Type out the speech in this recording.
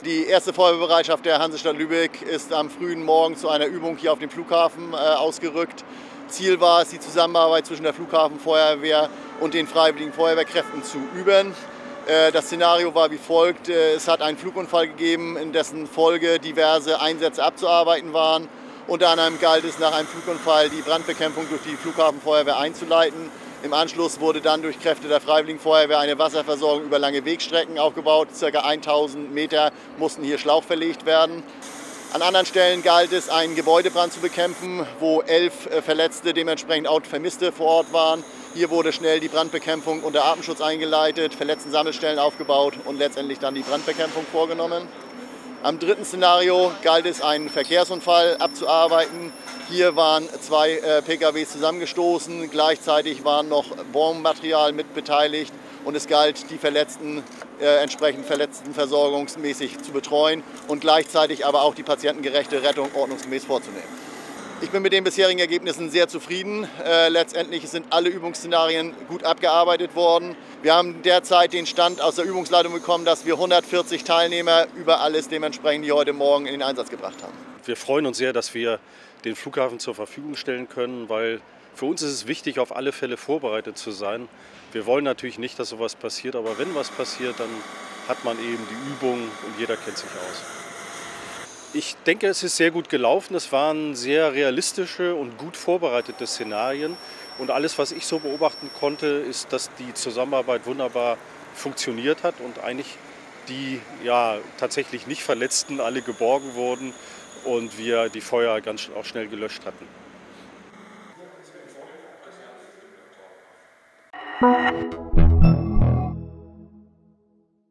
Die erste Feuerwehrbereitschaft der Hansestadt Lübeck ist am frühen Morgen zu einer Übung hier auf dem Flughafen ausgerückt. Ziel war es, die Zusammenarbeit zwischen der Flughafenfeuerwehr und den Freiwilligen Feuerwehrkräften zu üben. Das Szenario war wie folgt: Es hat einen Flugunfall gegeben, in dessen Folge diverse Einsätze abzuarbeiten waren. Unter anderem galt es nach einem Flugunfall, die Brandbekämpfung durch die Flughafenfeuerwehr einzuleiten. Im Anschluss wurde dann durch Kräfte der Freiwilligen Feuerwehr eine Wasserversorgung über lange Wegstrecken aufgebaut. Ca. 1000 Meter mussten hier Schlauch verlegt werden. An anderen Stellen galt es, einen Gebäudebrand zu bekämpfen, wo 11 Verletzte, dementsprechend auch Vermisste vor Ort waren. Hier wurde schnell die Brandbekämpfung unter Atemschutz eingeleitet, Verletzten-Sammelstellen aufgebaut und letztendlich dann die Brandbekämpfung vorgenommen. Am dritten Szenario galt es, einen Verkehrsunfall abzuarbeiten. Hier waren 2 PKWs zusammengestoßen, gleichzeitig waren noch Bombenmaterial mit beteiligt und es galt, die Verletzten entsprechend verletztenversorgungsmäßig zu betreuen und gleichzeitig aber auch die patientengerechte Rettung ordnungsgemäß vorzunehmen. Ich bin mit den bisherigen Ergebnissen sehr zufrieden. Letztendlich sind alle Übungsszenarien gut abgearbeitet worden. Wir haben derzeit den Stand aus der Übungsleitung bekommen, dass wir 140 Teilnehmer über alles dementsprechend hier heute Morgen in den Einsatz gebracht haben. Wir freuen uns sehr, dass wir den Flughafen zur Verfügung stellen können, weil für uns ist es wichtig, auf alle Fälle vorbereitet zu sein. Wir wollen natürlich nicht, dass sowas passiert, aber wenn was passiert, dann hat man eben die Übung und jeder kennt sich aus. Ich denke, es ist sehr gut gelaufen. Es waren sehr realistische und gut vorbereitete Szenarien. Und alles, was ich so beobachten konnte, ist, dass die Zusammenarbeit wunderbar funktioniert hat und eigentlich die tatsächlich nicht Verletzten alle geborgen wurden und wir die Feuer ganz auch schnell gelöscht hatten.